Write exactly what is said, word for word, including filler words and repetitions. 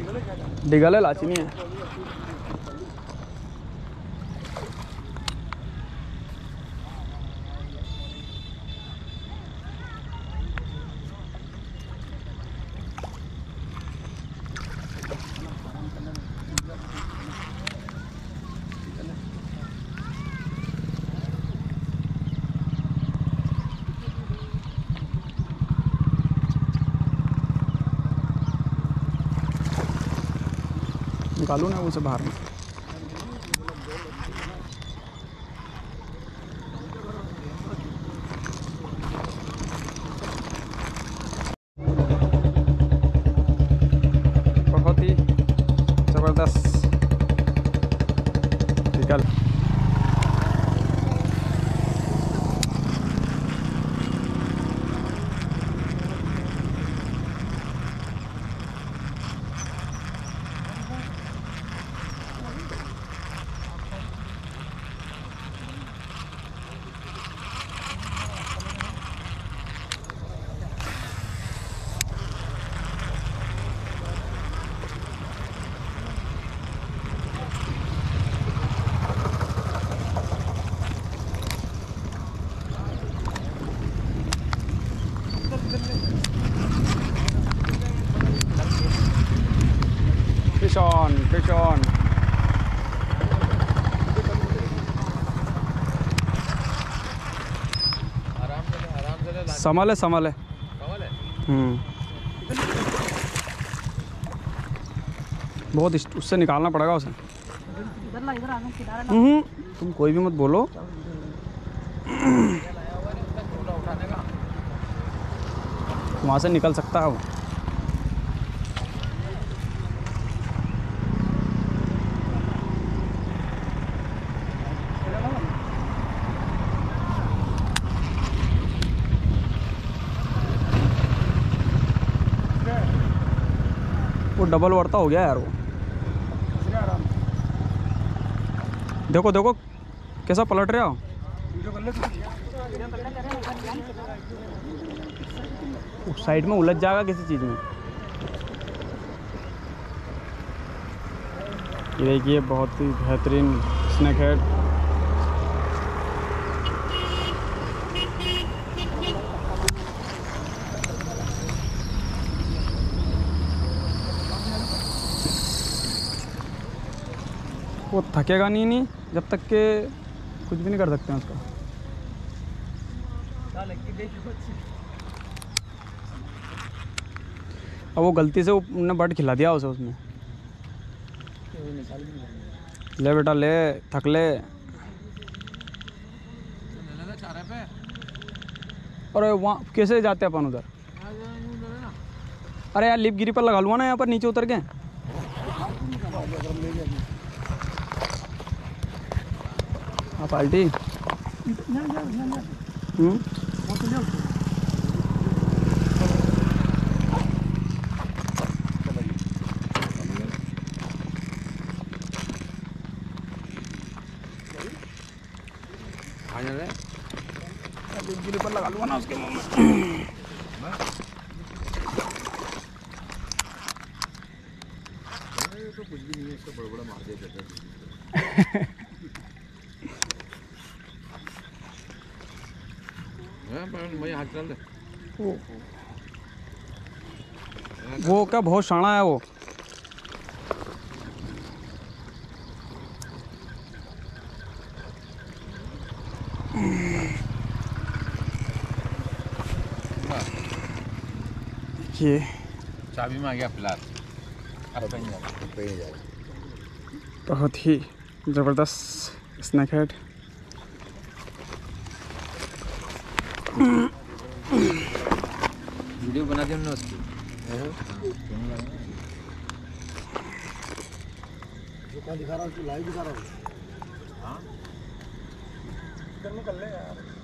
डिगल है, लाची नहीं है। निकालू ना उसे बाहर में। बहुत ही ज़बरदस्त निकल। Fish on, fish on. संभल है, संभल है। हम्म बहुत उससे निकालना पड़ेगा उसे। हम्म तुम कोई भी मत बोलो। वहाँ से निकल सकता है वो। वो डबल वर्ता हो गया यार वो। देखो देखो कैसा पलट रहा हो। साइड में उलझ जाएगा किसी चीज़ में। ये देखिए बहुत ही बेहतरीन स्नैक हेड। वो थकेगा नहीं नहीं जब तक के कुछ भी नहीं कर सकते हैं उसका। अब वो गलती से उन्होंने बट खिला दिया उसे उसमें। ले बेटा ले, थक ले। अरे वहाँ कैसे जाते हैं अपन उधर? अरे यार लिप गिरी पर लगा लूँगा ना यहाँ पर नीचे उतर के। हाँ पाल्टी। हम्म गिरी पर लगा लूँगा ना उसके मुँह में। तो कुछ भी नहीं है, इसको बड़ा बड़ा मार दिया जाता है। हाथ चल वो, वो क्या बहुत शाना है वो। ये चाबी में आ गया फिलहाल। बहुत ही ज़बरदस्त स्नैक हेड। वीडियो बना दी हमने उसकी। जो कहाँ दिखा रहा हूँ, लाइव दिखा रहा हूँ। हाँ, इधर निकल ले यार।